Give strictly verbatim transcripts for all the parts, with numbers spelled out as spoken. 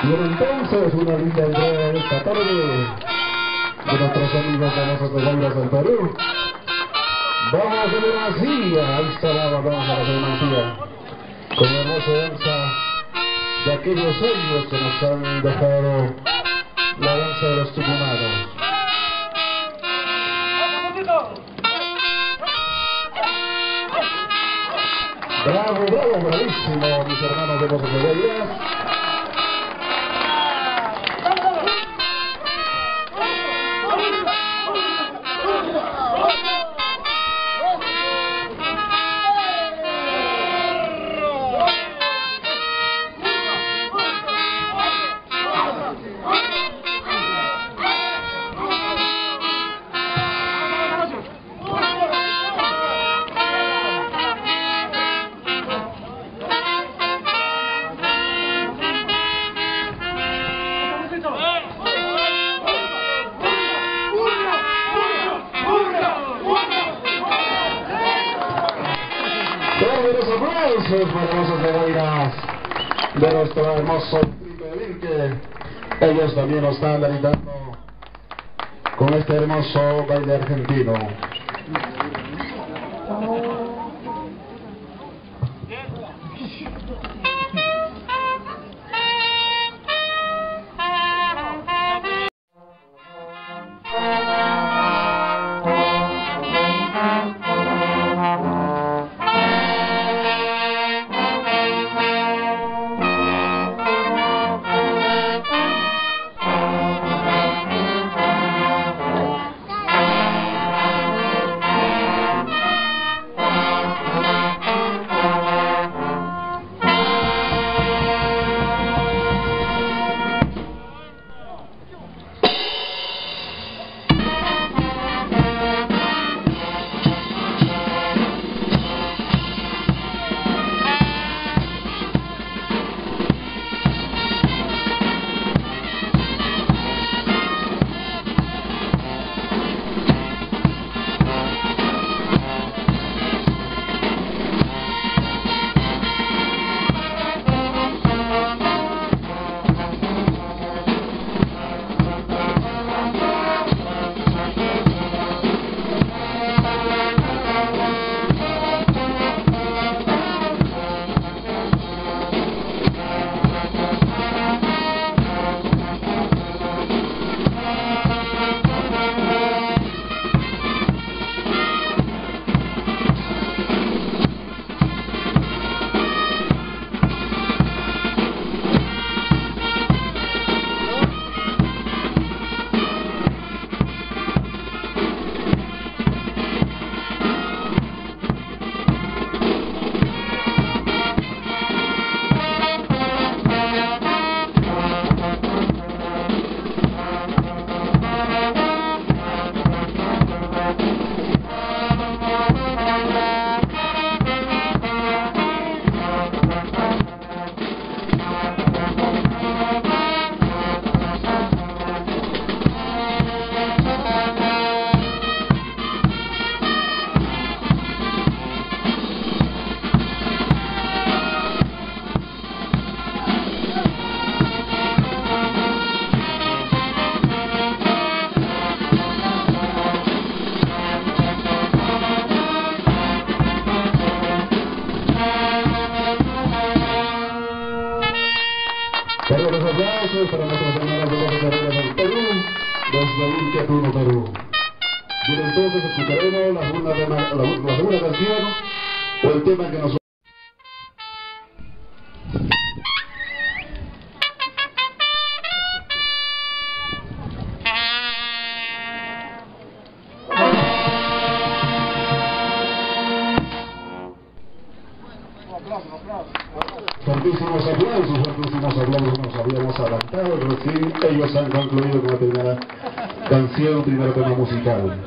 Bien, entonces, una linda entrega esta tarde de nuestros amigos famosos de Guayras del Perú. Vamos a hacer una silla, ahí está la vamos a hacer una silla con la hermosa danza de aquellos sueños que nos han dejado la danza de los tucumanos. Bravo, bravo, bravísimo, mis hermanos de Voces de Guayras. Los aplausos para los Voces de Guayras de nuestro hermoso distrito de Virque. Ellos también nos están gritando con este hermoso baile argentino. Pero los aplausos para nuestros hermanos de Voces de Guayras del Perú, desde Virque, Puno, Perú. Bien, entonces escucharemos la segunda, tema, la, la segunda canción o el tema que nos... Fuertísimos aplausos, fuertísimos aplausos, nos habíamos adelantado, recién ellos han concluido con la primera canción, primer tema musical.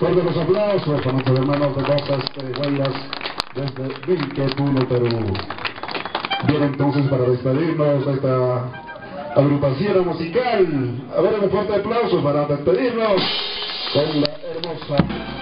Fuerte los aplausos para nuestros hermanos de Bozas Guayas desde Vilquepuno, Perú. Bien, entonces, para despedirnos de esta agrupación musical, a ver, un fuerte aplauso para despedirnos con la hermosa